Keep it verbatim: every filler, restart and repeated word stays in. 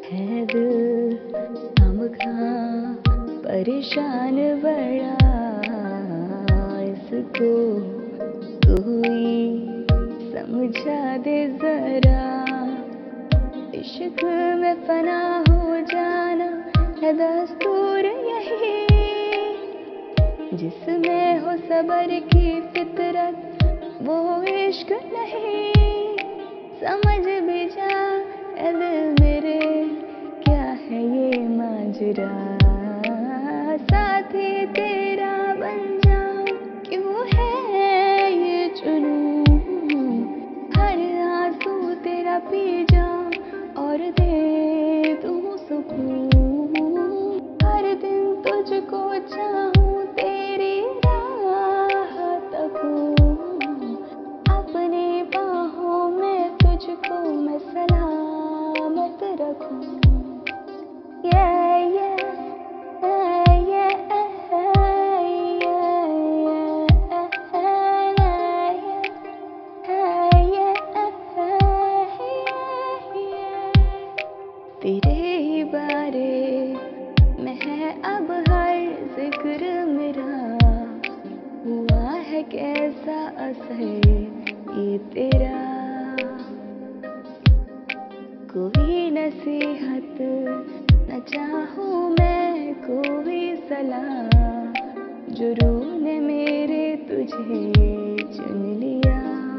है दिल खामखा परेशान बड़ा, इसको कोई समझा दे जरा। इश्क में फना हो जाना है दस्तूर यही, जिसमें हो सबर की फितरत वो इश्क नहीं। समझ भी जा ए दिल मेरे, क्या है ये माजरा। साथी तेरा बन जाऊं, क्यों है ये जुनून। हर आंसू तेरा पी जाऊं और दे दूं सुकून। हर दिन तुझको चाहूं, तेरी राह तकूं। अपनी बाहों में तुझको मैं सलामत रखूं। yeah, yeah, yeah, तेरे ही बारे में है अब हर जिक्र मेरा। हुआ है कैसा असर ये तेरा। कोई नसीहत न चाहूँ मैं, कोई सलाह, जो रूह ने मेरे तुझे चुन लिया।